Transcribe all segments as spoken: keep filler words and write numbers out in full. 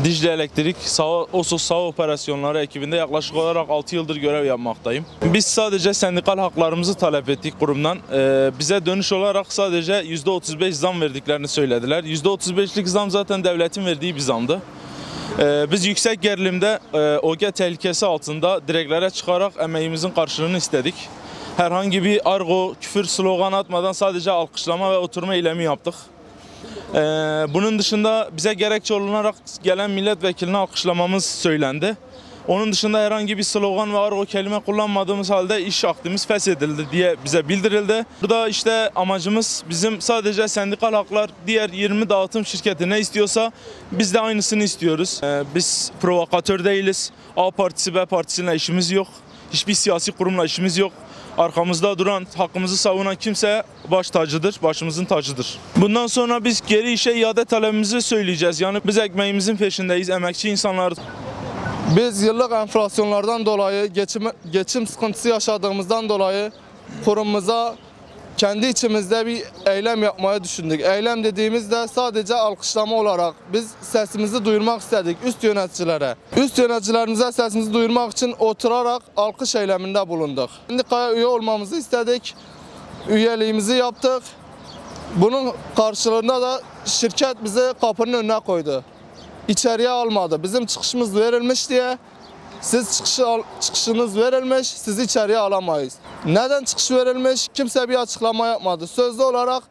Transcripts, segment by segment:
Dicle Elektrik Saha, Osos Saha Operasyonları ekibinde yaklaşık olarak altı yıldır görev yapmaktayım. Biz sadece sendikal haklarımızı talep ettik kurumdan. Ee, bize dönüş olarak sadece yüzde otuz beş zam verdiklerini söylediler. yüzde otuz beşlik zam zaten devletin verdiği bir zamdı. Ee, biz yüksek gerilimde e, O G tehlikesi altında direklere çıkarak emeğimizin karşılığını istedik. Herhangi bir argo, küfür, slogan atmadan sadece alkışlama ve oturma eylemi yaptık. Ee, bunun dışında bize gerekçe olunarak gelen milletvekilini alkışlamamız söylendi. Onun dışında herhangi bir slogan ve argo kelime kullanmadığımız halde iş akdimiz feshedildi diye bize bildirildi. Burada işte amacımız bizim sadece sendikal haklar diğer yirmi dağıtım şirketi ne istiyorsa biz de aynısını istiyoruz. Ee, biz provokatör değiliz. A partisi B partisiyle işimiz yok. Hiçbir siyasi kurumla işimiz yok. Arkamızda duran, hakkımızı savunan kimse baş tacıdır, başımızın tacıdır. Bundan sonra biz geri işe iade talebimizi söyleyeceğiz. Yani biz ekmeğimizin peşindeyiz, emekçi insanlar. Biz yıllık enflasyonlardan dolayı, geçim, geçim sıkıntısı yaşadığımızdan dolayı kurumumuza kendi içimizde bir eylem yapmaya düşündük. Eylem dediğimizde sadece alkışlama olarak biz sesimizi duyurmak istedik üst yöneticilere. Üst yöneticilerimize sesimizi duyurmak için oturarak alkış eyleminde bulunduk. Sendikaya üye olmamızı istedik, üyeliğimizi yaptık. Bunun karşılığında da şirket bizi kapının önüne koydu. İçeriye almadı. Bizim çıkışımız verilmiş diye siz çıkışı, çıkışınız verilmiş, sizi içeriye alamayız. Neden çıkış verilmiş? Kimse bir açıklama yapmadı. Sözlü olarak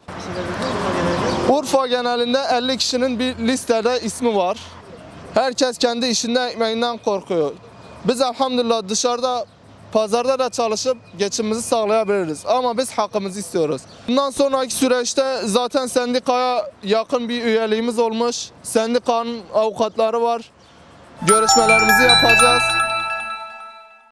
Urfa genelinde elli kişinin bir listede ismi var. Herkes kendi işinden, ekmeğinden korkuyor. Biz elhamdülillah dışarıda, pazarda da çalışıp geçimimizi sağlayabiliriz. Ama biz hakkımızı istiyoruz. Bundan sonraki süreçte zaten sendikaya yakın bir üyeliğimiz olmuş. Sendikanın avukatları var. Görüşmelerimizi yapacağız.